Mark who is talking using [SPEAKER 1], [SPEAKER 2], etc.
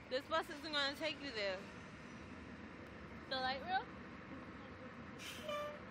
[SPEAKER 1] This bus isn't gonna take you there. The light rail?